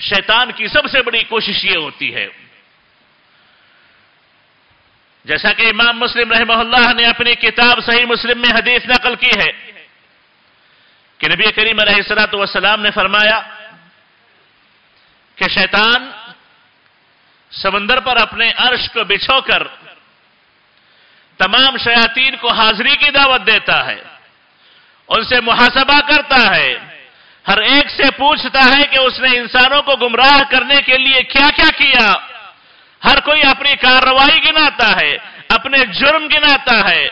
شیطان کی سب سے بڑی کوشش یہ ہوتی ہے، جیسا کہ امام مسلم رحمہ اللہ نے اپنی کتاب صحیح مسلم میں حدیث نقل کی ہے کہ نبی کریم علیہ الصلوۃ والسلام نے فرمایا کہ شیطان سمندر پر اپنے عرش کو بچھو کر تمام شیاطین کو حاضری کی دعوت دیتا ہے، ان سے محاسبہ کرتا ہے، ہر ایک سے پوچھتا ہے کہ اس نے انسانوں کو گمراہ کرنے کے لیے کیا کیا کیا۔ ہر کوئی اپنی کارروائی گناتا ہے، اپنے جرم گناتا ہے،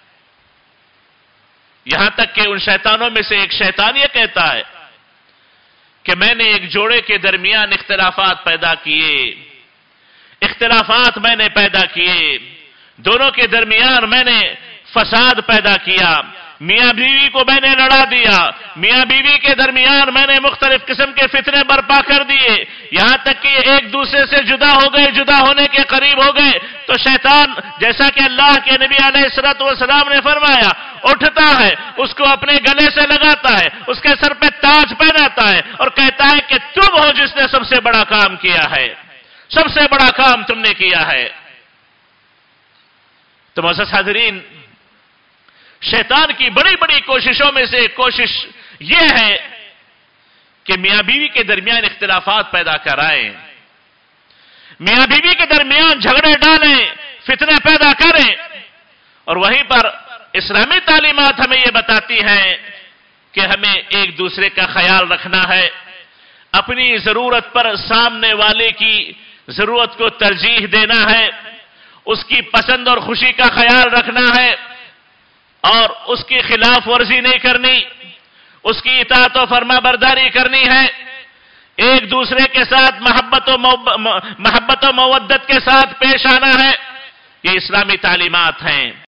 یہاں تک کہ ان شیطانوں میں سے ایک شیطان یہ کہتا ہے کہ میں نے ایک جوڑے کے درمیان اختلافات پیدا کیے، اختلافات میں نے پیدا کیے، دونوں کے درمیان میں نے فساد پیدا کیا، میاں بیوی کو میں نے لڑا دیا، میاں بیوی کے درمیان میں نے مختلف قسم کے فتنے برپا کر دیے، یہاں تک کہ ایک دوسرے سے جدا ہو گئے، جدا ہونے کے قریب ہو گئے۔ تو شیطان جیسا کہ اللہ کے نبی علیہ الصلوۃ والسلام نے فرمایا اٹھتا ہے، اس کو اپنے گلے سے لگاتا ہے، اس کے سر پہ تاج پہناتا ہے اور کہتا ہے کہ تم ہو جس نے سب سے بڑا کام کیا ہے، سب سے بڑا کام تم نے کیا ہے۔ تو معزز حاضرین، شیطان کی بڑی بڑی کوششوں میں سے کوشش یہ ہے کہ میاں بیوی کے درمیان اختلافات پیدا کرائیں، میاں بیوی کے درمیان جھگڑے ڈالیں، فتنے پیدا کریں، اور وہیں پر اسلامی تعلیمات ہمیں یہ بتاتی ہیں کہ ہمیں ایک دوسرے کا خیال رکھنا ہے، اپنی ضرورت پر سامنے والے کی ضرورت کو ترجیح دینا ہے، اس کی پسند اور خوشی کا خیال رکھنا ہے اور اس کی خلاف ورزی نہیں کرنی، اس کی اطاعت و فرما برداری کرنی ہے، ایک دوسرے کے ساتھ محبت و مودت کے ساتھ پیش آنا ہے۔ یہ اسلامی تعلیمات ہیں۔